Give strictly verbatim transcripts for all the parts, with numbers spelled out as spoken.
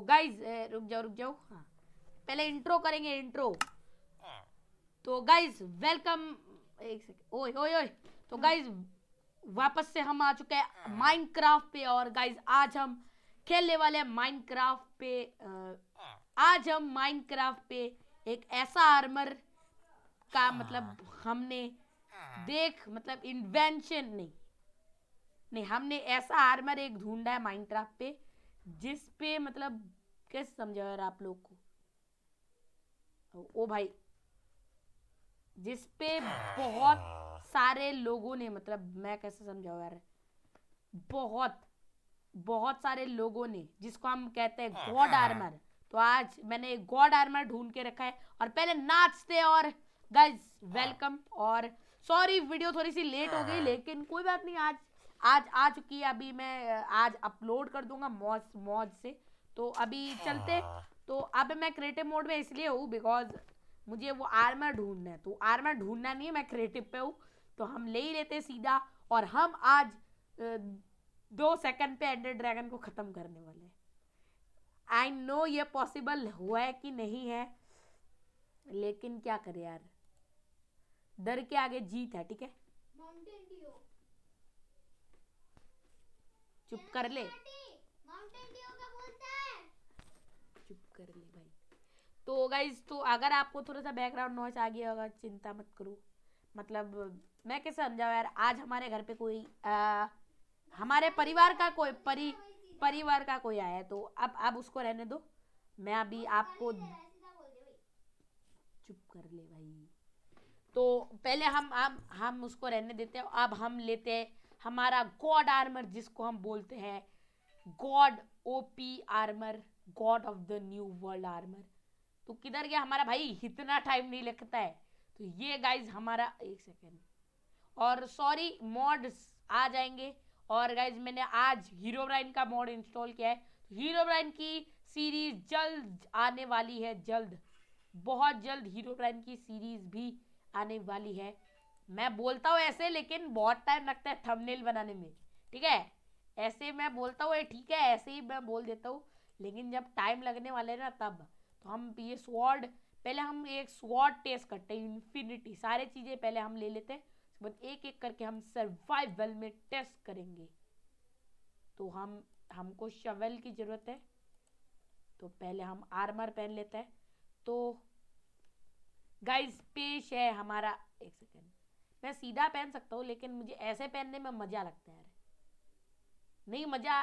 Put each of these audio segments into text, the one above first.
Guys रुक जाओ रुक जाओ हाँ पहले इंट्रो करेंगे इंट्रो। तो गाइज वेलकम, एक सेकंड, ओए ओए ओए। तो गाइज वापस से हम आ चुके हैं माइनक्राफ्ट पे, और गाइज आज हम खेलने वाले हैं माइनक्राफ्ट पे। आज हम माइनक्राफ्ट पे एक ऐसा आर्मर का मतलब हमने देख मतलब इन्वेंशन नहीं नहीं हमने ऐसा आर्मर एक ढूंढा है माइनक्राफ्ट पे जिस पे मतलब कैसे समझाओ यार आप लोग को, ओ भाई, जिस पे बहुत सारे लोगों ने मतलब मैं कैसे समझाऊं यार, बहुत बहुत सारे लोगों ने जिसको हम कहते हैं गॉड आर्मर। तो आज मैंने एक गॉड आर्मर ढूंढ के रखा है और पहले नाचते। और गाइज वेलकम, और सॉरी वीडियो थोड़ी सी लेट हो गई लेकिन कोई बात नहीं, आज आज आ चुकी है। अभी मैं आज अपलोड कर दूंगा मौज मौज से। तो अभी चलते। तो अब मैं क्रिएटिव मोड में इसलिए हूँ बिकॉज मुझे वो आर्मर ढूंढना है। तो आर्मर ढूंढना नहीं है, मैं क्रिएटिव पे हूँ तो हम ले ही लेते सीधा। और हम आज दो सेकंड पे एंडर ड्रैगन को खत्म करने वाले हैं। आई नो ये पॉसिबल हुआ है कि नहीं है, लेकिन क्या करे यार, डर के आगे जीत है। ठीक है चुप कर ले, चुप कर ले भाई। तो गाइज तो अगर आपको थोड़ा सा बैकग्राउंड नॉइस आ गया होगा चिंता मत करो। मतलब मैं कैसे समझाऊं यार, आज हमारे घर पे कोई आ, हमारे परिवार का कोई परि परिवार का कोई आया है तो अब अब उसको रहने दो। मैं अभी आपको चुप कर ले भाई। तो पहले हम हम हम उसको रहने देते हैं। अब हम लेते हैं हमारा गॉड आर्मर जिसको हम बोलते हैं god OP armour, god of the new world armour. तो किधर गया हमारा भाई, इतना टाइम नहीं लगता है। तो ये गाइज हमारा, एक सेकेंड, और सॉरी मॉड्स आ जाएंगे। और गाइज मैंने आज हीरोब्राइन का मॉड इंस्टॉल किया है। हीरोब्राइन की सीरीज जल्द आने वाली है, जल्द बहुत जल्द हीरोब्राइन की सीरीज भी आने वाली है। मैं बोलता हूँ ऐसे लेकिन बहुत टाइम लगता है थंबनेल बनाने में। ठीक है ऐसे मैं बोलता हूँ ठीक है, ऐसे ही मैं बोल देता हूँ, लेकिन जब टाइम लगने वाले ना तब। तो हम ये स्वॉर्ड, पहले हम एक स्वॉर्ड टेस्ट करते हैं, इन्फिनिटी सारे चीज़ें पहले हम ले लेते हैं, उसके बाद एक एक करके हम सर्वाइवल में टेस्ट करेंगे। तो हम हमको शवल की ज़रूरत है, तो पहले हम आर्मर पहन लेते हैं। तो गाइस पेश है हमारा, एक सेकेंड, मैं सीधा पहन सकता हूँ लेकिन मुझे ऐसे पहनने में मज़ा लगता है। नहीं मज़ा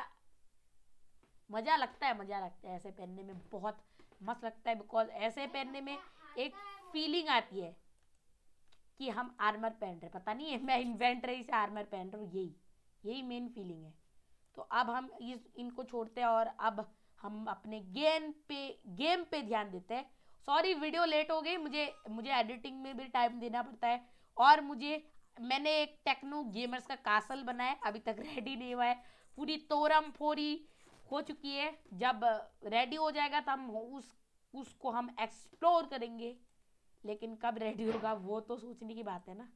मज़ा लगता है मज़ा लगता है ऐसे पहनने में बहुत मस्त लगता है, बिकॉज ऐसे पहनने में एक फीलिंग आती है कि हम आर्मर पहन रहे, पता नहीं है मैं इन्वेंटरी से आर्मर पहन रहा हूँ, यही यही मेन फीलिंग है। तो अब हम इस इनको छोड़ते हैं और अब हम अपने गेम पे गेम पे ध्यान देते हैं। सॉरी वीडियो लेट हो गई, मुझे मुझे एडिटिंग में भी टाइम देना पड़ता है। और मुझे मैंने एक टेक्नो गेमर्स का कासल बनाया है, अभी तक रेडी नहीं हुआ है, पूरी तोरम फोरी हो चुकी है। जब रेडी हो जाएगा तब हम उस उसको हम एक्सप्लोर करेंगे, लेकिन कब रेडी होगा वो तो सोचने की बात है ना,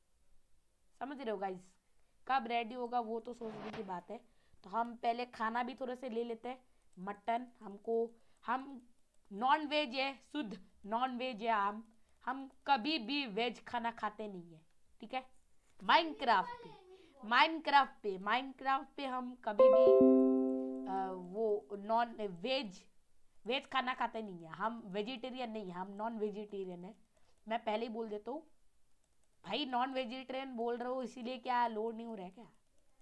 समझ रहे हो गाइस, कब रेडी होगा वो तो सोचने की बात है। तो हम पहले खाना भी थोड़े से ले लेते हैं, मटन हमको, हम नॉन वेज है, शुद्ध नॉन वेज है, हम हम कभी भी वेज खाना खाते नहीं है। ठीक है माइनक्राफ्ट पे माइनक्राफ्ट पे माइनक्राफ्ट पे हम कभी भी आ, वो नॉन वेज वेज खाना खाते नहीं है, हम वेजिटेरियन नहीं है, हम नॉन वेजिटेरियन है। मैं पहले ही बोल देता हूँ भाई, नॉन वेजिटेरियन बोल रहा हूँ इसीलिए, क्या लोड नहीं हो रहा है क्या?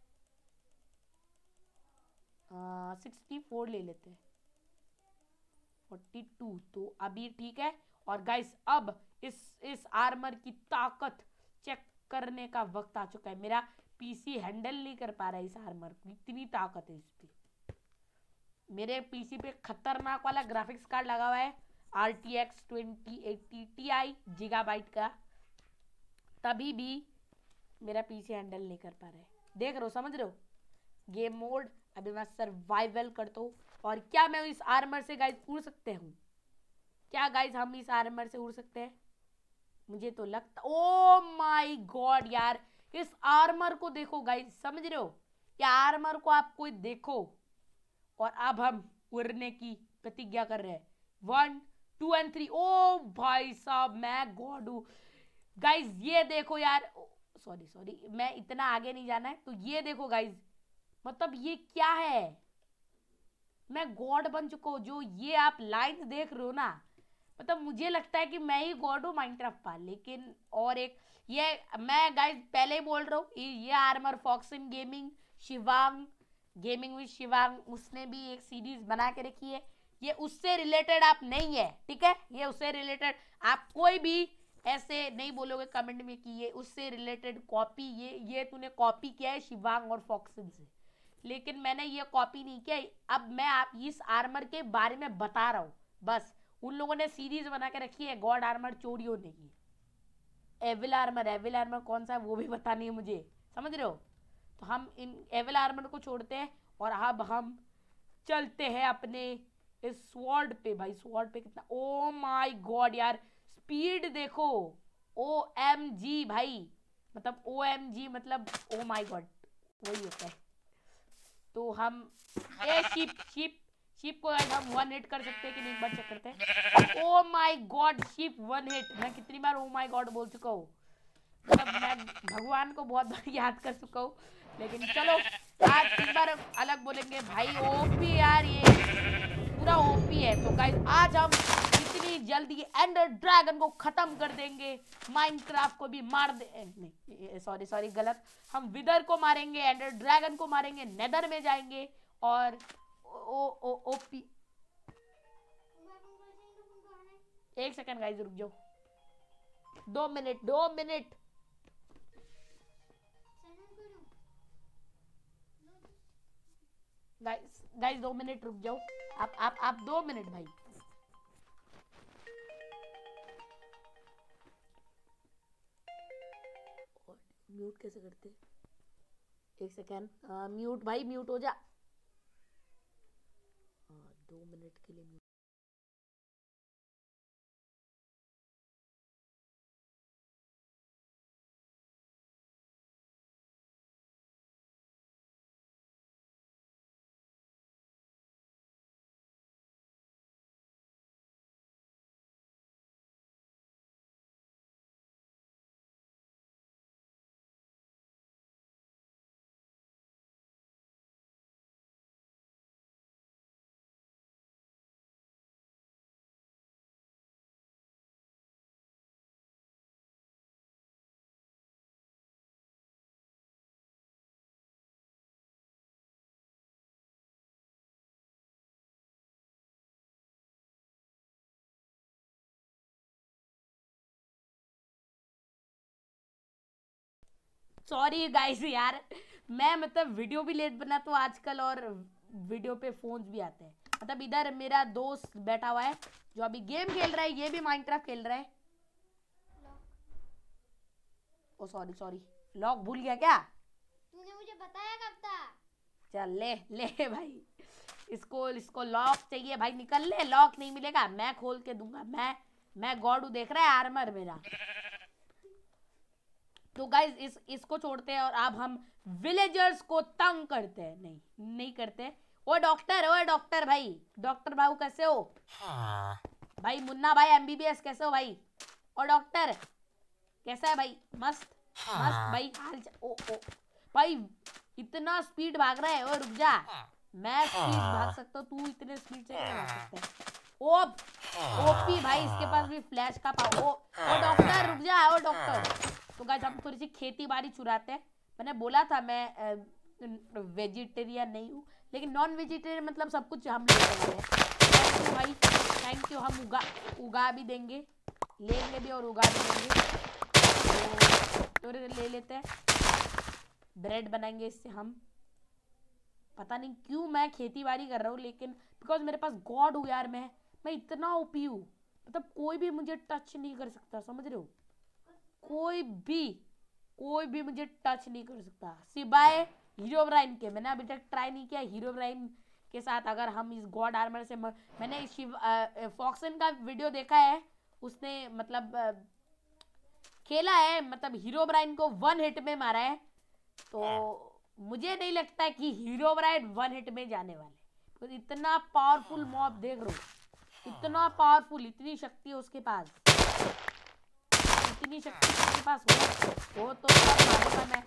सिक्सटी फोर ले लेते हैं, फोर्टी टू तो अभी ठीक है। और गाइस अब इस इस आर्मर की ताकत चेक करने का वक्त आ चुका है। मेरा पीसी हैंडल नहीं कर पा रहा है इस आर्मर को, इतनी ताकत है इस पे। मेरे पीसी पे खतरनाक वाला ग्राफिक्स कार्ड लगा हुआ है, R T X twenty eighty T I gigabyte का, तभी भी मेरा पीसी हैंडल नहीं कर पा रहा है। देख रहे हो, समझ रहे हो, गेम मोड। अभी मैं सर्वाइवल करता हूँ। और क्या मैं इस आर्मर से गाइस उड़ सकते हूँ? क्या गाइस हम इस आर्मर से उड़ सकते हैं? मुझे तो लगता, ओ माय गॉड यार, इस आर्मर को देखो गाइस, समझ रहे हो, ये आर्मर को आप कोई देखो। और अब हम उड़ने की प्रतिज्ञा कर रहे हैं। One two and three. ओ भाई साहब मैं गॉड हूँ गाइज। ये देखो यार, सॉरी सॉरी मैं इतना आगे नहीं जाना है। तो ये देखो गाइज, मतलब ये क्या है, मैं गॉड बन चुका हूँ। जो ये आप लाइन्स देख रहे हो ना, मतलब मुझे लगता है कि मैं ही गॉड हूँ माइनक्राफ्ट पर। लेकिन और एक ये मैं गाइज पहले ही बोल रहा हूँ, ये armour Foxin gaming Shivang gaming with Shivang, उसने भी एक सीरीज बना के रखी है। ये उससे रिलेटेड आप नहीं है, ठीक है। ये उससे रिलेटेड आप कोई भी ऐसे नहीं बोलोगे कमेंट में कि ये उससे रिलेटेड कॉपी, ये ये तूने कॉपी किया है शिवांग और फॉक्सिन से। लेकिन मैंने ये कॉपी नहीं किया। अब मैं आप इस आर्मर के बारे में बता रहा हूँ बस। उन लोगों ने सीरीज बना के रखी है, गॉड आर्मर चोरी होने की। एविल आर्मर, एविल आर्मर कौन सा है वो भी पता नहीं है मुझे, समझ रहे हो। तो हम इन एविल आर्मर को छोड़ते हैं और अब हम चलते हैं अपने इस स्वॉर्ड पे। भाई स्वॉर्ड पे कितना, ओ माय गॉड यार, स्पीड देखो। ओ एम जी भाई, मतलब ओ एम जी मतलब ओ माय गॉड, वही होता है। तो हम ए शिप शिप शिप को हम वन हिट कर सकते हैं कि नहीं, एक बार चेक करते हैं। Oh my god ship one hit. मैं कितनी बार ओ माय गॉड बोल चुका हूँ, मतलब मैं भगवान को बहुत बार याद कर चुका हूँ। लेकिन चलो आज इस बार अलग बोलेंगे भाई। ओपी यार, ये पूरा ओपी है। तो गाइस आज हम इतनी जल्दी एंडर ड्रैगन को खत्म कर देंगे, माइनक्राफ्ट को भी मार दे, नहीं सॉरी सॉरी गलत, हम विदर को मारेंगे, एंडर ड्रैगन को मारेंगे, नेदर में जाएंगे और ओ ओ ओपी। एक सेकंड गाइस रुक जाओ, दो मिनट दो मिनट गाइस गाइस दो मिनट रुक जाओ। आप आप आप दो मिनट भाई। म्यूट कैसे करते, एक सेकेंड, म्यूट भाई म्यूट हो जा। दो मिनट के लिए म्यूट। सॉरी गाइस यार, मैं मतलब वीडियो भी लेट बना तो आजकल, और वीडियो पे फोन्स भी आते हैं। मतलब इधर मेरा दोस्त बैठा हुआ है जो अभी गेम खेल रहा है, ये भी माइनक्राफ्ट खेल रहा है। ओ सॉरी सॉरी, लॉक भूल गया क्या? तूने मुझे बताया कब था? चल ले ले भाई, इसको इसको लॉक चाहिए भाई, निकल ले। लॉक नहीं मिलेगा, मैं खोल के दूंगा। मैं मैं गॉड हूँ, देख रहा है आर्मर मेरा। तो गाइज इस इसको छोड़ते हैं और अब हम विलेजर्स को तंग करते हैं। नहीं नहीं करते। ओ डॉक्टर, ओ डॉक्टर भाई, डॉक्टर बाबू कैसे हो? हाँ। भाई मुन्ना भाई एमबीबीएस कैसे हो भाई? ओ डॉक्टर कैसा है भाई? मस्त हाँ। मस्त भाई हाल। ओ ओ भाई इतना स्पीड भाग रहा है। ओ रुक जा, मैं स्पीड भाग सकता हूँ, तू इतने स्पीड से नहीं भाग सकता है। ओ ओपी भाई, इसके पास भी फ्लैश का पावर। ओ ओ डॉक्टर रुक जा, ओ डॉक्टर। तो गाइस हम थोड़ी सी खेती बाड़ी चुराते हैं। मैंने बोला था मैं वेजिटेरियन नहीं हूँ, लेकिन नॉन वेजिटेरियन मतलब सब कुछ हम ले लेंगे। थैंक यू भाई, थैंक यू। हम उगा उगा भी देंगे, लेंगे भी और उगा भी देंगे। तो, तो ले लेते हैं, ब्रेड बनाएंगे इससे हम। पता नहीं क्यों मैं खेती बाड़ी कर रहा हूँ, लेकिन बिकॉज मेरे पास गॉड हूँ यार। मैं मैं इतना ओपी हूँ, मतलब कोई भी मुझे टच नहीं कर सकता, समझ रहे हो? कोई भी कोई भी मुझे टच नहीं कर सकता सिवाय हीरोब्राइन के। मैंने अभी तक ट्राई नहीं किया हीरोब्राइन के साथ अगर हम इस गॉड आर्मर से म... मैंने शिव फॉक्सन का वीडियो देखा है, उसने मतलब आ, खेला है, मतलब हीरोब्राइन को वन हिट में मारा है। तो मुझे नहीं लगता कि हीरोब्राइन वन हिट में जाने वाले, तो इतना पावरफुल मॉब देख रहे हो, इतना पावरफुल, इतनी शक्ति है उसके पास, इतनी शक्ति उसके पास हो, वो तो सब मारूंगा मैं,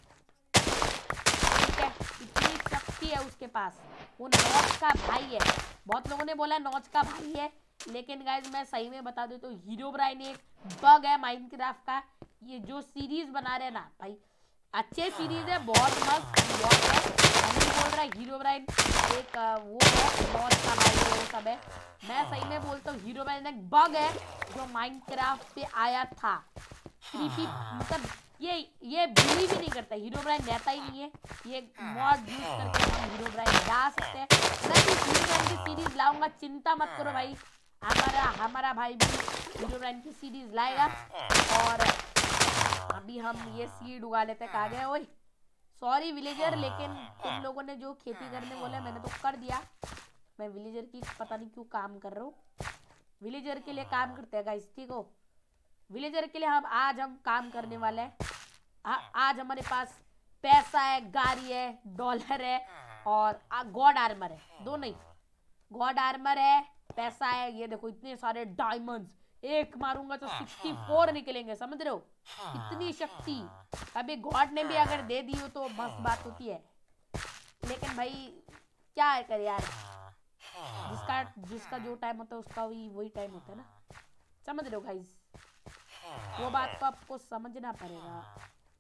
ठीक है। इतनी शक्ति है उसके पास, वो नॉच का भाई है। बहुत लोगों ने बोला नॉच का भाई है, लेकिन गाइज मैं सही में बता दूं तो हीरोब्राइन एक बग है माइनक्राफ्ट का। ये जो सीरीज बना रहे हैं ना भाई, अच्छे सीरीज है, बहुत मस्त बहुत है। मैं नहीं बोल रहा हीरोब्राइन एक वो है नॉच का भाई है, वो सब है। मैं सही में बोलता हूँ हीरोब्राइन एक बग है जो माइनक्राफ्ट पे आया था। क्रीपी मतलब ये ये बिलीव ही नहीं करता, हीरोब्राइन रहता ही नहीं है। ये मॉड यूज करके हम हीरोब्राइन ला सकते हैं। मैं भी हीरोब्राइन की सीरीज लाऊंगा, चिंता मत करो भाई। हमारा हमारा भाई भी हीरोब्राइन की सीरीज लाएगा। और अभी हम ये सीड उगा लेते हैं। कहा गया ओए, सॉरी विलेजर, लेकिन तुम लोगों ने जो खेती करने बोला मैंने तो कर दिया। मैं विलेजर की पता नहीं क्यों काम कर रहा हूँ। विलेजर के लिए काम करते हैं गाइस, ठीक हो। विलेजर के लिए हम आज हम काम करने वाले हैं। आज हमारे पास पैसा है, गाड़ी है, डॉलर है और गॉड आर्मर है। दो नहीं, गॉड आर्मर है, पैसा है। ये देखो इतने सारे डायमंड्स, एक मारूंगा तो चौंसठ निकलेंगे, समझ रहे हो, इतनी शक्ति। अभी गॉड ने भी अगर दे दी हो तो मस्त बात होती है, लेकिन भाई क्या है कर यार, जिसका जिसका जो टाइम होता है उसका वही वही टाइम होता है ना, समझ रहे हो गाइस। वो बात को आपको समझना पड़ेगा।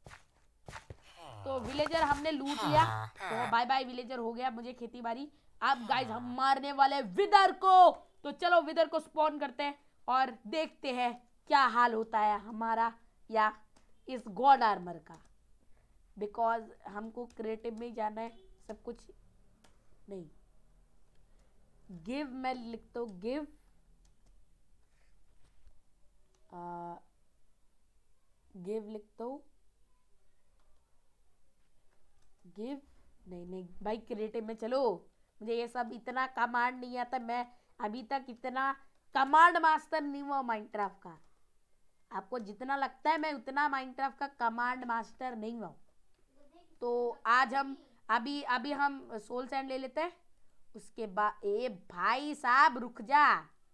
तो विलेजर हमने लूट लिया, तो बाय बाय विलेजर, हो गया मुझे खेती बाड़ी। अब गाइस हम मारने वाले विदर को, तो चलो विदर को स्पॉन करते हैं और देखते हैं क्या हाल होता है हमारा या इस गॉड आर्मर का। बिकॉज हमको क्रिएटिव में जाना है, सब कुछ नहीं। गिव मैं लिखता हूँ, गिव गिव लिखता हूँ, गिव नहीं नहीं भाई, क्रिएटिव में चलो। मुझे ये सब इतना कमांड नहीं आता, मैं अभी तक इतना कमांड मास्टर नहीं हुआ माइनक्राफ्ट का। आपको जितना लगता है मैं उतना माइनक्राफ्ट का कमांड मास्टर नहीं हुआ। तो आज हम अभी अभी हम सोल सैंड ले लेते हैं, उसके बाद ए भाई साहब रुक जा।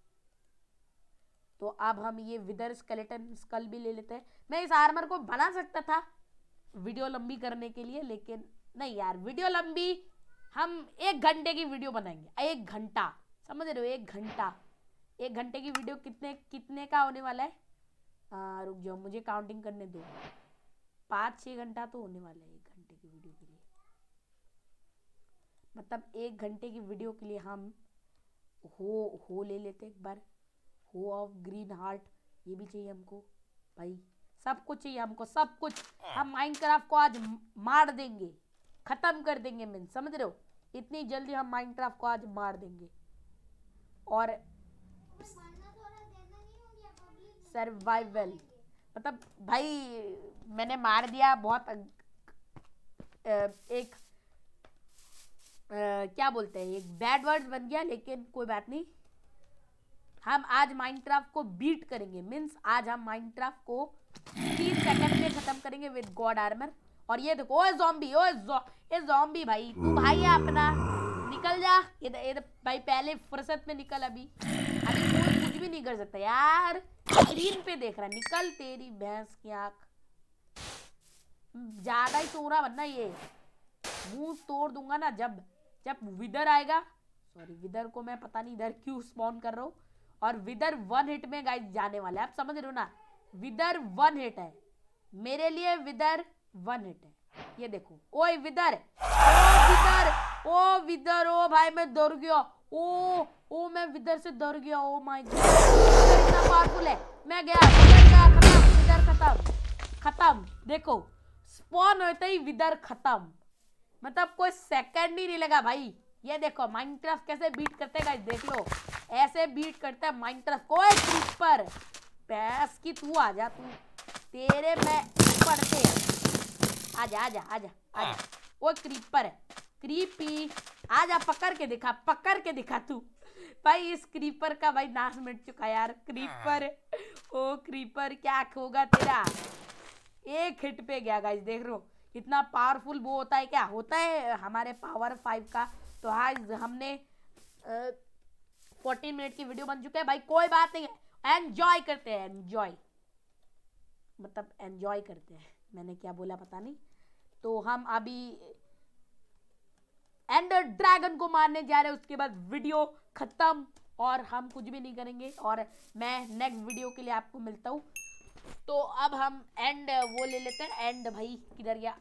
तो अब हम ये विदर स्केलेटन स्कल भी ले लेते हैं। मैं इस आर्मर को बना सकता था वीडियो लंबी करने के लिए, लेकिन नहीं यार, वीडियो लंबी हम एक घंटे की वीडियो बनाएंगे, एक घंटा, समझ रहे हो, एक घंटा। एक घंटे की वीडियो कितने कितने का होने वाला है, आ, रुक जाओ मुझे काउंटिंग करने दो। पाँच छः घंटा तो होने वाला है एक घंटे की वीडियो के लिए। मतलब एक घंटे की वीडियो के लिए हम हो हो ले लेते एक बार, हो ऑफ ग्रीन हार्ट, ये भी चाहिए हमको भाई, सब कुछ चाहिए हमको, सब कुछ। हम माइनक्राफ्ट को आज मार देंगे, खत्म कर देंगे, मीन समझ रहे हो, इतनी जल्दी हम माइनक्राफ्ट को आज मार देंगे। और सर्वाइवल मतलब भाई मैंने मार दिया, बहुत एक आ, क्या बोलते हैं, एक बैड वर्ड बन गया, लेकिन कोई बात नहीं। हम आज माइनक्राफ्ट को बीट करेंगे, मीन्स आज हम माइनक्राफ्ट को तीन सेकंड में खत्म करेंगे विद गॉड आर्मर। और ये देखो, ओए ज़ॉम्बी, ओए ये ज़ॉम्बी भाई, तू भाई है अपना, निकल जा। ये ये भाई पहले फुर्सत में निकल, अभी अभी कोई कुछ भी नहीं कर सकता यार। स्क्रीन पे देख रहा, निकल तेरी भैंस की आंख, ज्यादा ही तोड़ा बनना, ये मुंह तोड़ दूंगा ना जब जब विदर आएगा। सॉरी, विदर को मैं पता नहीं इधर क्यों स्पॉन कर रहा हूँ। और विदर वन हिट में गाइस जाने वाला है, आप समझ रहे हो ना, विदर वन हिट है मेरे लिए, विदर वन हिट है। ये देखो, ओए विदर, ओ विदर, ओ विदर, ओ भाई मैं डर गया, ओ ओ मैं विदर से डर गया, ओ माय गॉड, इतना पावरफुल है। मैं गया, विदर गया, खत्म, विदर खत्म, खत्म। देखो स्पॉन होते ही विदर खत्म, मतलब कोई सेकंड ही नहीं लगा भाई। ये देखो माइनक्राफ्ट कैसे बीट करते हैं गाइस, देख लो, ऐसे बीट करता है माइनक्राफ्ट को। ओए क्रीपर, पैस की तू आ जा, तू तेरे में पड़ते, आजा आजा आजा आजा। वो क्रीपर है, क्रीपी, आजा पकड़ के दिखा, पकड़ के दिखा तू भाई। इस क्रीपर का भाई नाश मिट चुका यार, क्रीपर, ओ क्रीपर क्या होगा तेरा। एक हिट पे गया गाइस, देख रहे हो, इतना पावरफुल वो होता है, क्या होता है हमारे पावर फाइव का तो आज हमने फोर्टीन मिनट की वीडियो बन चुका है भाई, कोई बात नहीं है, एंजॉय करते हैं, एंजॉय मतलब एंजॉय करते हैं, मैंने क्या बोला पता नहीं। तो हम अभी एंडर ड्रैगन को मारने जा रहे हैं, उसके बाद वीडियो खत्म और हम कुछ भी नहीं करेंगे और मैं नेक्स्ट वीडियो के लिए आपको मिलता हूँ। तो अब हम एंड वो ले लेते हैं, एंड भाई किधर गया,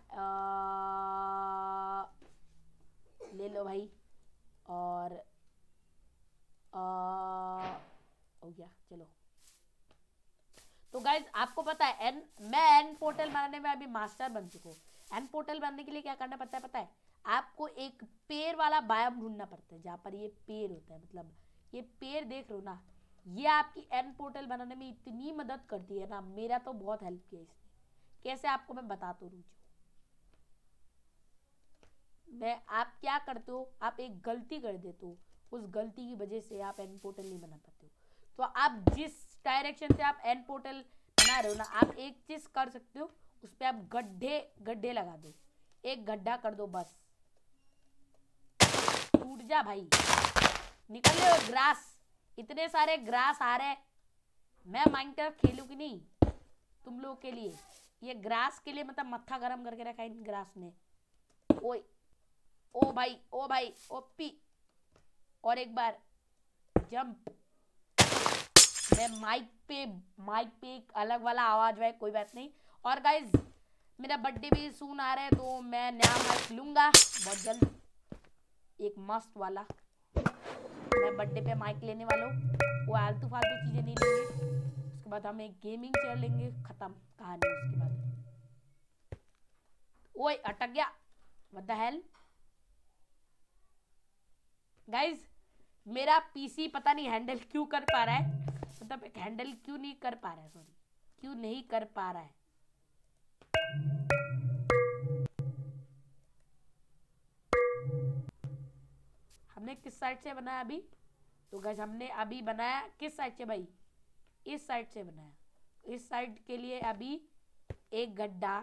आ, ले लो भाई और आ, हो गया, चलो। तो गाइज आपको पता है एन मैं एन पोर्टल बनाने में अभी मास्टर बन चुका हूँ। एन पोर्टल बनने के लिए क्या करना पड़ता है पता है, आपको एक पेड़ वाला बायोम ढूंढना पड़ता है जहाँ पर ये पेड़ होता है, मतलब ये पेड़ देख रहे हो ना, ये आपकी एन पोर्टल बनाने में इतनी मदद करती है ना, मेरा तो बहुत हेल्प किया इसने। कैसे आपको मैं बताता हूँ, मैं आप क्या करते हो, आप एक गलती कर देते हो, उस गलती की वजह से आप एन पोर्टल नहीं बना पाते हो। तो आप जिस डायरेक्शन से आप एन पोर्टल बना रहे हो ना, आप एक चीज कर सकते हो, उस पर आप गड्ढे गड्ढे लगा दो, एक गड्ढा कर दो बस, टूट जा भाई, निकल लो ग्रास, इतने सारे ग्रास आ रहे, मैं माइनक्राफ्ट खेलूं कि नहीं तुम लोग के लिए, ये ग्रास के लिए मतलब मत्था गरम करके रखा है इन ग्रास ने। ओए ओ भाई ओ भाई ओपी, और एक बार जंप, मैं माइक पे माइक पे एक अलग वाला आवाज है, कोई बात नहीं। और गाइज मेरा बर्थडे भी सून आ रहा है, तो मैं नया माइक लूंगा बहुत जल्द, एक मस्त वाला, मैं बर्थडे पे माइक लेने वाला हूँ, वो आलतू फालतू चीजें नहीं लेंगे। उसके बाद हम एक गेमिंग चेयर लेंगे, खत्म कहानी। उसके बाद ओए अटक गया, व्हाट द हेल गाइज, मेरा पीसी पता नहीं हैंडल क्यों कर पा रहा है, मतलब हैंडल क्यों नहीं कर पा रहा है, सॉरी क्यों नहीं कर पा रहा है। हमने किस साइड से बनाया अभी, तो गाइस हमने अभी बनाया किस साइड से भाई, इस साइड से बनाया, इस साइड के लिए अभी एक गड्ढा,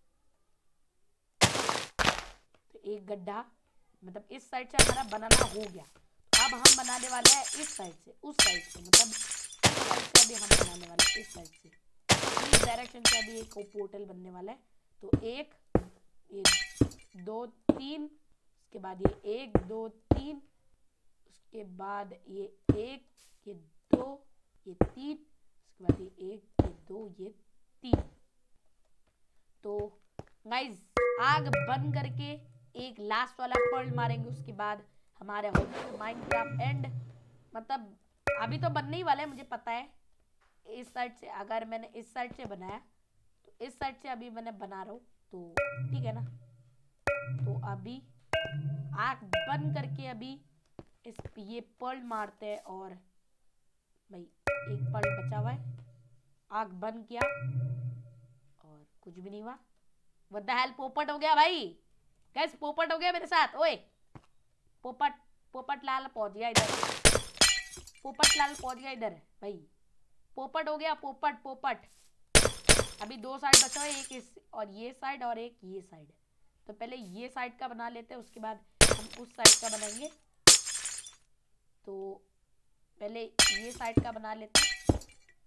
तो एक गड्ढा मतलब इस साइड से हमारा बनाना हो गया। अब हम बनाने वाले हैं इस साइड से उस साइड से, मतलब इस साइड से अभी हम बनाने वाले हैं इस साइड से, इस डायरेक्शन से अभी एक पोर्टल बनने वाला है। तो एक ये दो तीन, उसके बाद ये एक दो तीन, उसके बाद ये एक ये दो ये तीन, उसके बाद ये एक ये दो ये तीन। तो गाइज आग बंद करके एक लास्ट वाला पर्ल मारेंगे, उसके बाद हमारे हो माइनक्राफ्ट एंड, मतलब अभी तो बनने ही वाला है मुझे पता है। इस साइड से अगर मैंने इस साइड से बनाया तो इस साइड से अभी मैंने बना रहा हूँ, तो ठीक है ना। तो अभी आग बंद करके अभी इस ये पर्ल मारते हैं, और भाई एक पर्ल बचा हुआ है, आग बंद किया और कुछ भी नहीं हुआ। व्हाट द हेल, पोपट हो गया भाई, गाइस पोपट हो गया मेरे साथ। ओए पोपट पोपट लाल पहुंच गया इधर, पोपट लाल पहुंच गया इधर भाई, पोपट हो गया पोपट पोपट। अभी दो साइड बचा है, एक इस और ये साइड और एक ये साइड। तो पहले ये साइड का बना लेते हैं, उसके बाद हम उस साइड का बनाएंगे। तो पहले ये साइड का बना लेते हैं,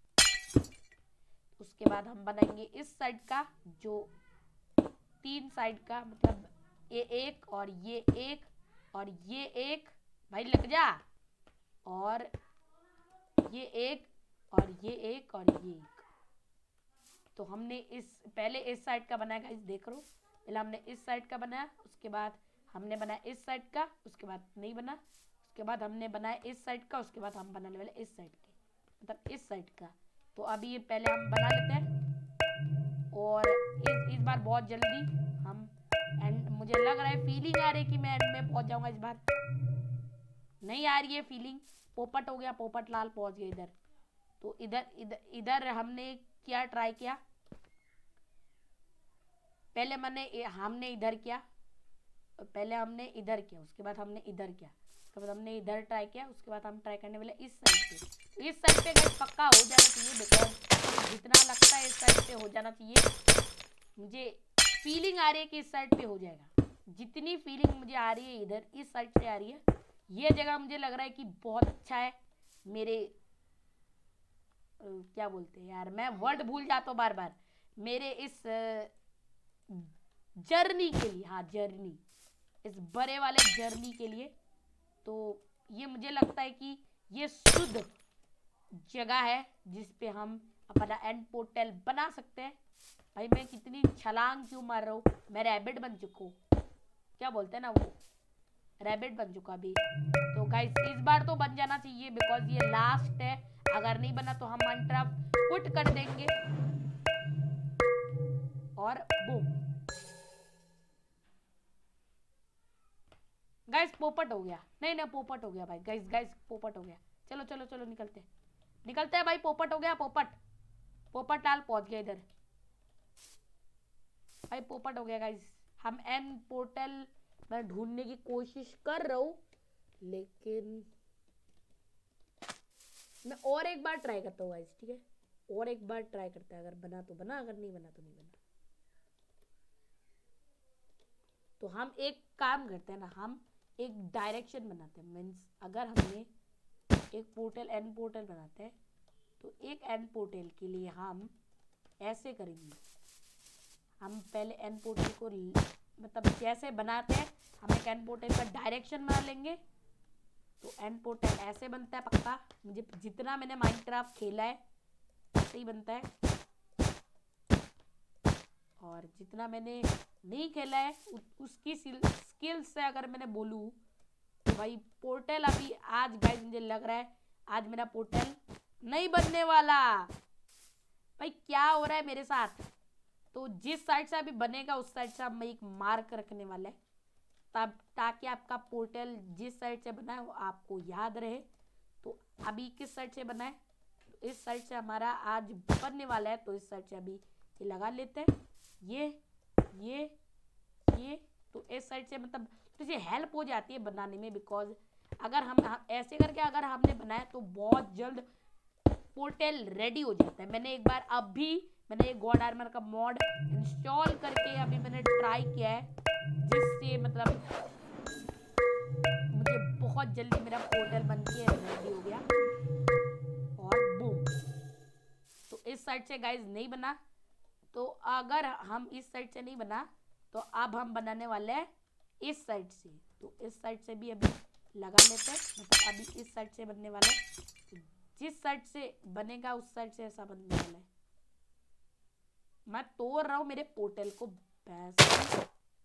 उसके बाद हम बनाएंगे इस साइड का, जो तीन साइड का, मतलब ये एक और ये एक और ये एक, भाई लग जा, और ये एक और ये एक और ये एक। तो हमने इस पहले इस साइड का बनाया, इस देख लो, पहले हमने इस साइड का बनाया, उसके बाद हमने बनाया इस साइड का, उसके बाद नहीं बना, उसके बाद हमने बनाया इस साइड का, उसके बाद हम बनाने वाले इस साइड के, मतलब इस साइड का। तो अभी ये पहले हम बना लेते हैं, और इस इस बार बहुत जल्दी हम एंड, मुझे लग रहा है फीलिंग आ रही है कि मैं एंड में पहुंच जाऊंगा। इस बार नहीं आ रही है फीलिंग, पोपट हो गया, पोपट लाल पहुंच गया इधर। तो इधर इधर इधर हमने क्या ट्राई किया, पहले मैंने हमने इधर किया, पहले हमने इधर किया, उसके बाद हमने इधर किया, उसके बाद हमने इधर ट्राई किया, उसके बाद हम ट्राई करने वाले इस साइड पे। इस साइड पे गाइस पक्का हो जाना चाहिए, बिकॉज जितना लगता है इस साइड पे हो जाना चाहिए, मुझे फीलिंग आ रही है कि इस साइड पे हो जाएगा, जितनी फीलिंग मुझे आ रही है इधर इस साइड से आ रही है, ये जगह मुझे लग रहा है कि बहुत अच्छा है मेरे अ, क्या बोलते हैं यार, मैं वर्ड भूल जाता हूँ बार बार, मेरे इस जर्नी के लिए, हाँ जर्नी, इस बड़े वाले जर्नी के लिए। तो ये मुझे लगता है कि ये शुद्ध जगह है जिस पे हम अपना एंड पोर्टल बना सकते हैं। भाई मैं कितनी छलांग क्यों मार रहा हूँ, मैं रैबिट बन चुका हूँ, क्या बोलते हैं ना वो, रैबिट बन चुका अभी। तो गाइस इस बार तो बन जाना चाहिए बिकॉज ये लास्ट है, अगर नहीं बना तो हम माइनक्राफ्ट क्विट कर देंगे। और बूम गाइस पोपट हो गया, नहीं नहीं पोपट हो गया भाई, गाइस गाइस पोपट हो गया। चलो चलो चलो निकलते निकलते हैं भाई, पोपट हो गया, पोपट पोपट लाल पहुंच गया इधर भाई, पोपट हो गया गाइस। हम एन पोर्टल मैं ढूंढने की कोशिश कर रहा हूँ, लेकिन मैं और एक बार ट्राई करता हूँ गाइस, ठीक है, और एक बार ट्राई करते हैं, अगर बना तो बना, अगर नहीं बना तो नहीं बना। तो हम एक काम करते हैं ना, हम एक डायरेक्शन बनाते हैं, मीन्स अगर हमने एक पोर्टल एन पोर्टल बनाते हैं तो एक एन पोर्टल के लिए हम ऐसे करेंगे, हम पहले एन पोर्टल को मतलब जैसे बनाते हैं हम एक एन पोर्टल का डायरेक्शन बना लेंगे। तो एन पोर्टल ऐसे बनता है पक्का, मुझे जितना मैंने माइनक्राफ्ट खेला है ऐसे ही बनता है, और जितना मैंने नहीं खेला है उसकी स्किल से अगर मैंने बोलूँ तो भाई पोर्टल अभी आज गाइस मुझे लग रहा है आज मेरा पोर्टल नहीं बनने वाला। भाई क्या हो रहा है मेरे साथ। तो जिस साइड से अभी बनेगा उस साइड से हम एक मार्क रखने वाले हैं, तब ताकि आपका पोर्टल जिस साइड से बना है वो आपको याद रहे। तो अभी किस साइड से बना है, तो इस साइड से हमारा आज बनने वाला है, तो इस साइड से अभी ये लगा लेते हैं, ये ये ये तो इस साइड से मतलब तुझे हेल्प हो जाती है बनाने में, बिकॉज अगर हम ऐसे करके अगर हमने बनाया तो बहुत जल्द पोर्टल रेडी हो जाता है। मैंने एक बार अभी मैंने एक गॉड आर्मर का मॉड इंस्टॉल करके अभी मैंने ट्राई किया है, जिससे मतलब मुझे बहुत जल्दी मेरा पोर्टल बन के रेडी हो गया, और बूम। तो इस साइड से गाइज नहीं बना, तो अगर हम इस साइड से नहीं बना तो अब हम बनाने वाले हैं इस साइड से। तो इस साइड से भी अभी लगा लेते हैं, मतलब अभी इस साइड से बनने वाला है, जिस साइड से बनेगा उस साइड से ऐसा बनने वाला है। मैं तोड़ रहा हूँ मेरे पोर्टल को बैस।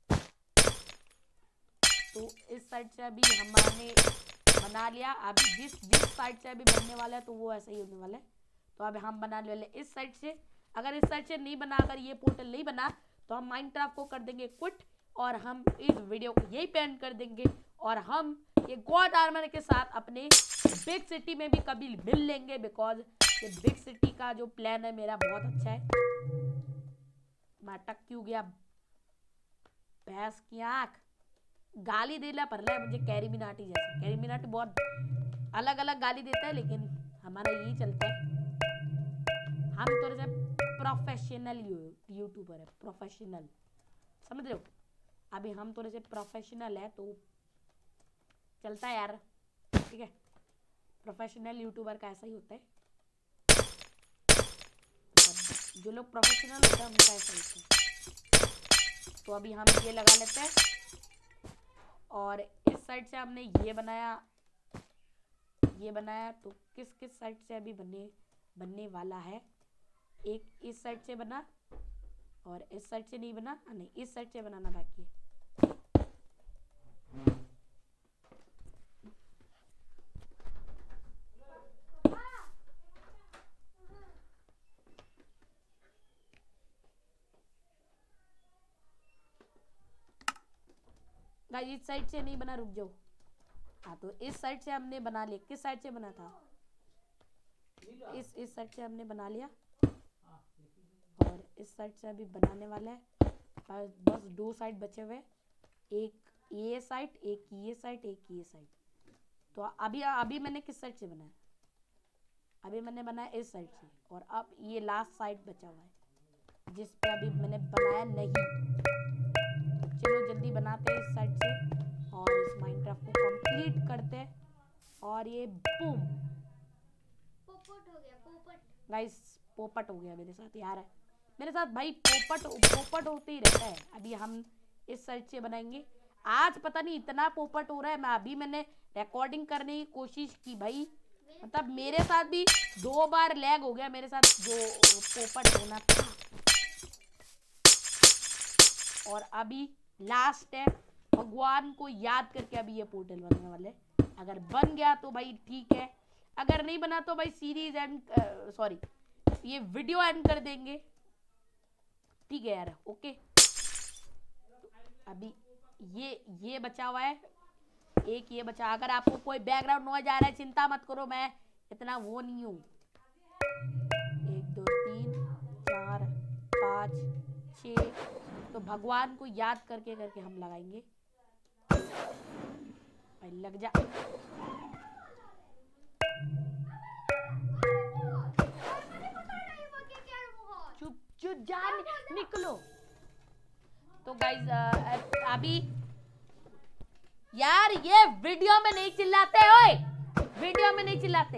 तो इस साइड से अभी हमारे बना लिया, अभी जिस जिस साइड से अभी बनने वाला है तो वो ऐसा ही होने वाला है। तो अब हम बनाने वाले इस साइड से, अगर इस साइड से नहीं बना, अगर ये पोर्टल नहीं बना तो हम माइनक्राफ्ट को कर देंगे क्विट, और हम इस वीडियो को यही पेंड कर देंगे, और हम ये गॉड आर्मर के साथ अपने बिग सिटी में भी कभी मिल लेंगे, बिकॉज ये बिग सिटी का जो प्लान है मेरा बहुत अच्छा है। मैं अटक क्यों गया, भैंस की आंख, गाली देना पड़ रहा है मुझे कैरी मिनाटी जैसा। कैरी मिनाटी बहुत अलग अलग गाली देता है, लेकिन हमारा यही चलता है, हम थोड़े से प्रोफेशनल यूट्यूबर है, प्रोफेशनल, समझ रहे हो। अभी हम थोड़े से प्रोफेशनल है तो चलता है यार, ठीक है, प्रोफेशनल यूट्यूबर का ऐसा ही होता है, जो लोग प्रोफेशनल होते हैं उनका ऐसा होता है। तो अभी हम ये लगा लेते हैं, और इस साइड से हमने ये बनाया ये बनाया तो किस किस साइड से अभी बने बनने वाला है, एक इस साइड से बना और इस साइड से नहीं बना, नहीं इस साइड से बनाना बाकी है। गाइस इस साइड से नहीं बना, रुक जाओ। हाँ तो इस साइड से हमने बना लिया, किस साइड से बना था, इस इस साइड से हमने बना लिया, और इस साइड से अभी बनाने वाला है, बस दो साइड बचे हुए, एक ये साइड एक ये साइड एक ये साइड। तो अभी अभी मैंने किस साइड से बनाया, अभी मैंने बनाया इस साइड से, और अब ये लास्ट साइड बचा हुआ है जिस पे अभी मैंने बनाया नहीं। चलो जल्दी बनाते हैं इस साइड से और इस माइनक्राफ्ट को कंप्लीट करते हैं। और ये बूम, पोपट हो गया, पोपट। गाइस पोपट हो गया मेरे साथ यार, मेरे साथ भाई पोपट पोपट होते ही रहता है। अभी हम इस साइड से बनाएंगे। आज पता नहीं इतना पोपट हो रहा है। मैं अभी मैंने रिकॉर्डिंग करने की कोशिश की भाई, मतलब मेरे साथ भी दो बार लैग हो गया मेरे साथ जो पोपट होना था। और अभी लास्ट है, भगवान को याद करके अभी ये पोर्टल बनने वाले। अगर बन गया तो भाई ठीक है, अगर नहीं बना तो भाई सीरीज एंड सॉरी ये वीडियो एंड कर देंगे, ठीक है यार। ओके अभी ये ये बचा हुआ है, एक ये बचा। अगर आपको कोई बैकग्राउंड नॉइज आ रहा है चिंता मत करो, मैं इतना वो नहीं हूँ। एक दो तीन चार पाँच छ, तो भगवान को याद करके करके हम लगाएंगे। भाई लग जा। चुप चुप जा, निकलो। तो गाइज अभी यार ये वीडियो में नहीं चिल्लाते, ओए वीडियो में नहीं चिल्लाते।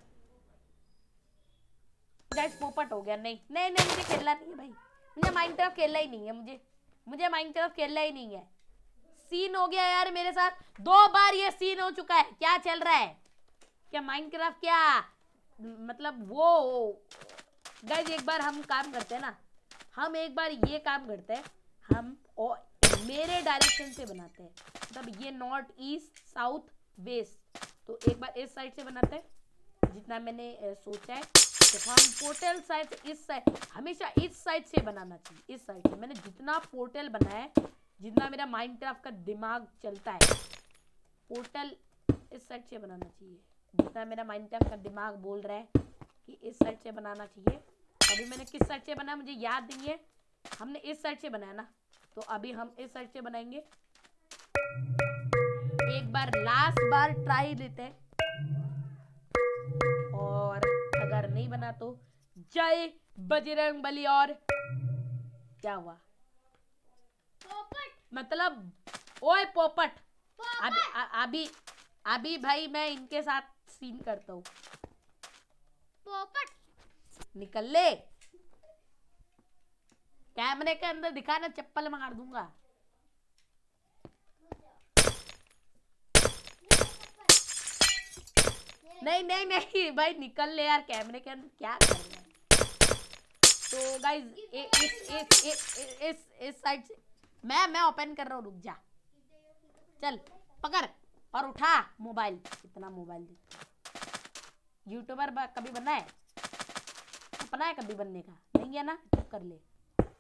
गाइज पोपट हो गया। नहीं नहीं नहीं मुझे खेलना नहीं है भाई, मुझे माइनक्राफ्ट खेलना ही नहीं है। मुझे मुझे माइनक्राफ्ट खेलना ही नहीं है। सीन हो गया यार मेरे साथ, दो बार ये सीन हो चुका है। क्या चल रहा है क्या माइनक्राफ्ट, क्या मतलब वो गाइज एक बार हम काम करते हैं ना, हम एक बार ये काम करते हैं, हम और मेरे डायरेक्शन से बनाते हैं, मतलब ये नॉर्थ ईस्ट साउथ वेस्ट। तो एक बार इस साइड से बनाते हैं जितना मैंने ए, सोचा है। तो हम पोर्टल साइड इस साइड, हमेशा इस साइड से बनाना चाहिए। इस साइड से मैंने जितना पोर्टल बनाया है, जितना मेरा माइनक्राफ्ट का दिमाग चलता है, पोर्टल इस साइड से बनाना चाहिए। जितना मेरा माइनक्राफ्ट का दिमाग बोल रहा है कि इस साइड से बनाना चाहिए। अभी मैंने किस साइड से बनाया मुझे याद नहीं है, हमने इस साइड से बनाया ना, तो अभी हम इस साइड से बनाएंगे। एक बार लास्ट बार ट्राई लेते हैं, और अगर नहीं बना तो जय बजरंग बली। और क्या हुआ पोपट मतलब, ओए पोपट, अभी अभी अभी भाई मैं इनके साथ सीन करता हूँ। पोपट निकल ले, कैमरे के अंदर दिखाना, चप्पल मार दूंगा। नहीं नहीं नहीं भाई निकल ले यार, कैमरे के अंदर क्या कर रहा है। तो गाइज इस इस इस इस इस साइड से मैं मैं ओपन कर रहा हूँ, रुक जा। चल पकड़ और उठा मोबाइल। इतना मोबाइल यूट्यूबर कभी बनना है, अपना है कभी बनने का नहीं है ना, चुप कर ले।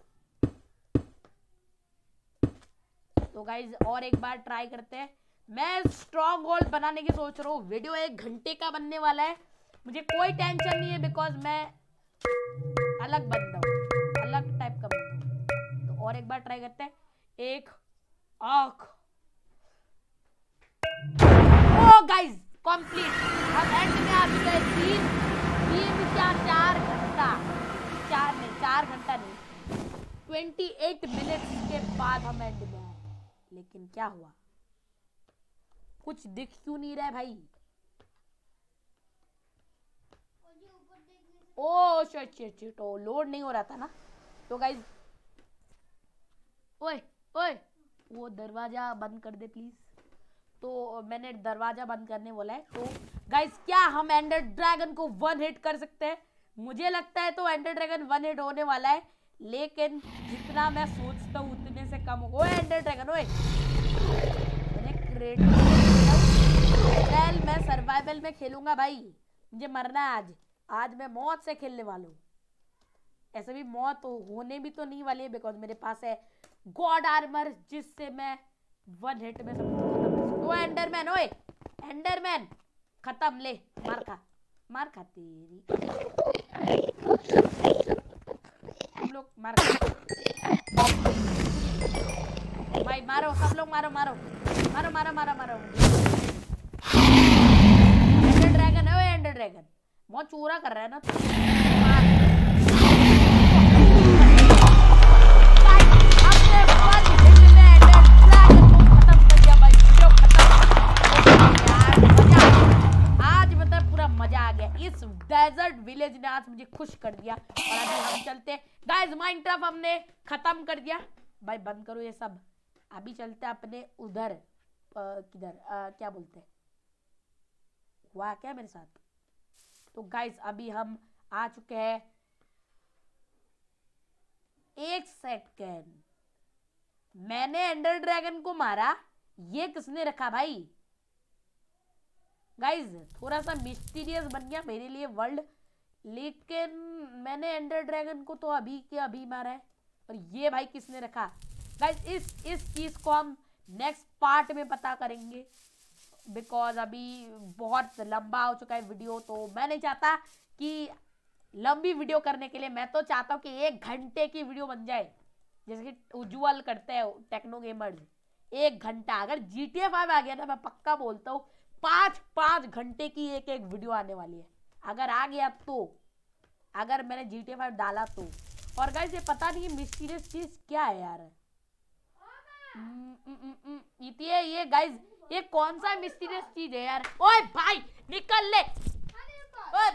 तो गाइज और एक बार ट्राई करते हैं। मैं स्ट्रॉन्ग होल्ड बनाने की सोच रहा हूँ। वीडियो एक घंटे का बनने वाला है, मुझे कोई टेंशन नहीं है, बिकॉज मैं अलग बंदा हूँ, अलग टाइप का बंदा हूँ। तो और एक बार ट्राई करते हैं। एक आँख, ओ गाइज कंप्लीट, हम एंड में आ चुके हैं। तीन तीन चार चार घंटा, चार नहीं चार घंटा नहीं ट्वेंटी एट मिनट्स के बाद हम एंड में आए। लेकिन क्या हुआ, कुछ दिख क्यों नहीं रहा है भाई। Oh shit shit shit, oh load नहीं हो रहा था ना। तो गाइज ओए ओए वो दरवाजा बंद कर दे प्लीज। तो मैंने दरवाजा बंद करने बोला है। तो गाइज क्या हम एंडर ड्रैगन को वन हिट कर सकते हैं? मुझे लगता है तो एंडर ड्रैगन वन हिट होने वाला है, लेकिन जितना मैं सोचता हूँ उतने से कम होगा। ओए एंडर ड्रैगन, ओए चल मैं सर्वाइवल में खेलूंगा भाई, मुझे मरना है आज। आज मैं मौत से खेलने वाला हूँ। ऐसे भी मौत होने भी तो नहीं वाली है, बिकॉज मेरे पास है गॉड आर्मर, जिससे मैं वन हिट में सब कुछ खत्म कर सकता हूँ। एंडरमैन, ओए एंडरमैन खत्म, ले मार खा, मार खा तेरी। हम लोग मार खा भाई, मारो सब लोग, मारो मारो मारो मारो मारो मारो। एंडर ड्रैगन है, एंडर ड्रैगन बहुत चूरा कर रहा है ना। अपने वन हिट में एंडर इस डेजर्ट विलेज ने आज मुझे खुश कर दिया। और अभी हम चलते हैं गाइस, माइनक्राफ्ट हमने खत्म कर दिया भाई, बंद करो ये सब। अभी चलते हैं अपने उधर, किधर क्या बोलते हैं, हुआ क्या मेरे साथ। तो गाइस अभी हम आ चुके हैं, एक सेकंड, मैंने एंडर ड्रैगन को मारा, ये किसने रखा भाई। गाइस थोड़ा सा मिस्टीरियस बन गया मेरे लिए वर्ल्ड, लेकिन मैंने एंडर ड्रैगन को तो अभी के अभी मारा है, और ये भाई किसने रखा। गाइस इस इस चीज को हम नेक्स्ट पार्ट में पता करेंगे, बिकॉज अभी बहुत लंबा हो चुका है वीडियो, तो मैं नहीं चाहता कि लंबी वीडियो करने के लिए, मैं तो चाहता हूँ कि एक घंटे की वीडियो बन जाए, जैसे कि उज्जवल करते हैं टेक्नो गेमर्स। एक घंटा अगर जी टी ए फाइव आ गया ना, मैं पक्का बोलता हूँ पाँच पाँच घंटे की एक एक वीडियो आने वाली है, अगर आ गया तो, अगर मैंने जी टी ए फाइव डाला तो। और गाइस ये पता नहीं मिस्टीरियस चीज क्या है यार, ये ये गाइस ये कौन सा मिस्टीरियस चीज है यार। ओए भाई निकल ले, ओए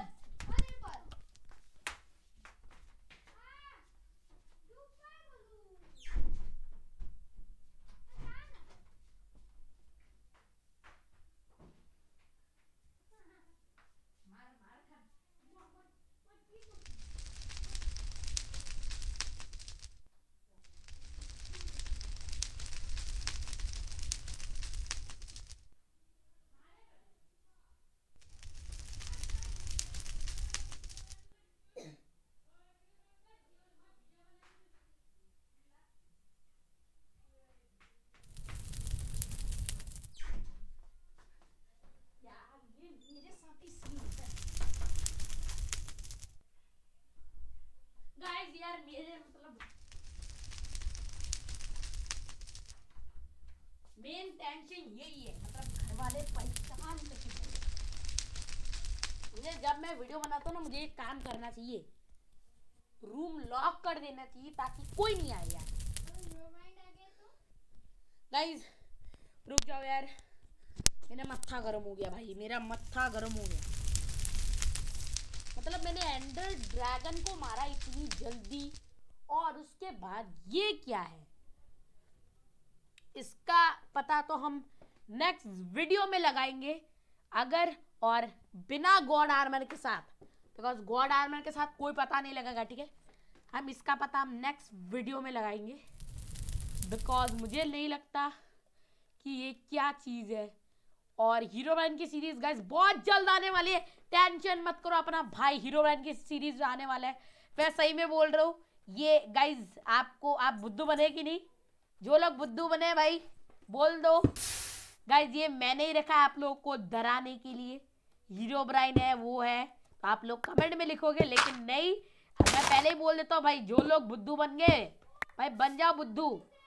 यार मेरे मतलब मेन टेंशन यही है, मतलब घर वाले परेशान करके मुझे, जब मैं वीडियो बनाता हूँ ना मुझे एक काम करना चाहिए, रूम लॉक कर देना चाहिए ताकि कोई नहीं आए यार। गाइस रुक जाओ यार, मेरा मत्था गर्म हो गया भाई, मेरा मत्था गर्म हो गया। मतलब मैंने एंडर ड्रैगन को मारा इतनी जल्दी, और उसके बाद ये क्या है, इसका पता तो हम नेक्स्ट वीडियो में लगाएंगे, अगर और बिना गॉड आर्मर के साथ, बिकॉज गॉड आर्मर के साथ कोई पता नहीं लगेगा, ठीक है। हम इसका पता हम नेक्स्ट वीडियो में लगाएंगे, बिकॉज मुझे नहीं लगता कि ये क्या चीज़ है। और हीरोब्राइन की सीरीज गाइस बहुत जल्द आने वाली है, टेंशन मत करो अपना भाई, हीरोब्राइन की सीरीज आने वाला है। मैं सही में बोल रहा हूँ, ये गाइस आपको, आप बुद्धू बने कि नहीं, जो लोग बुद्धू बने भाई बोल दो। गाइस ये मैंने ही रखा है आप लोगों को डराने के लिए, हीरोब्राइन है वो है, तो आप लोग कमेंट में लिखोगे, लेकिन नहीं, मैं पहले ही बोल देता हूँ भाई, जो लोग बुद्धू बन गए भाई बन जाओ बुद्धू।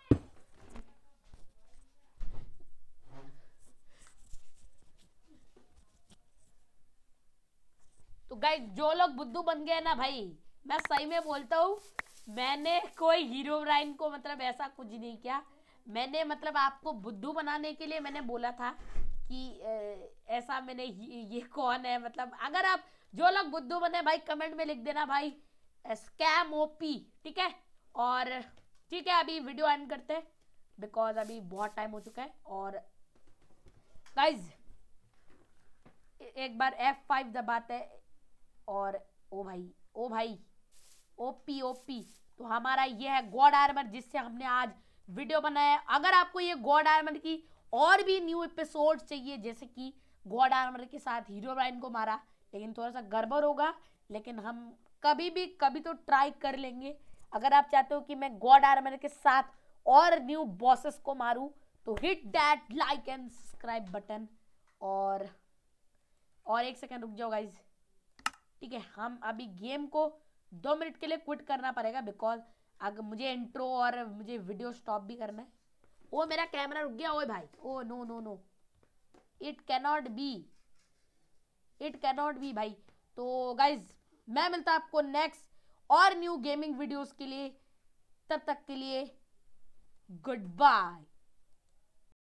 तो गाइस जो लोग बुद्धू बन गए ना भाई, मैं सही में बोलता हूँ, मैंने कोई हीरोब्राइन को मतलब ऐसा कुछ नहीं किया, मैंने मतलब आपको बुद्धू बनाने के लिए मैंने बोला था कि ए, ऐसा मैंने ये कौन है, मतलब अगर आप जो लोग बुद्धू बने भाई कमेंट में लिख देना भाई स्कैम ओपी, ठीक है। और ठीक है अभी वीडियो एंड करते हैं, बिकॉज अभी बहुत टाइम हो चुका है। और गाइज एक बार एफ फाइव दबाते हैं, और ओ भाई ओ भाई ओपी ओपी, तो हमारा ये है गॉड आर्मर जिससे हमने आज वीडियो बनाया। अगर आपको ये गॉड आर्मर की और भी न्यू एपिसोड चाहिए, जैसे कि गॉड आर्मर के साथ हीरोब्राइन को मारा, लेकिन थोड़ा सा गड़बड़ होगा, लेकिन हम कभी भी कभी तो ट्राई कर लेंगे। अगर आप चाहते हो कि मैं गॉड आर्मर के साथ और न्यू बॉसेस को मारूं, तो hit that like and subscribe button. और और एक सेकंड रुक जाओ गाइज, ठीक है, हम अभी गेम को दो मिनट के लिए क्विट करना पड़ेगा, बिकॉज अगर मुझे इंट्रो और मुझे वीडियो स्टॉप भी करना है। ओ मेरा कैमरा रुक गया, ओए भाई, oh no no no, it cannot be, it cannot be भाई। तो गाइज मैं मिलता हूं आपको नेक्स्ट और न्यू गेमिंग वीडियोस के लिए, तब तक के लिए गुड बाय।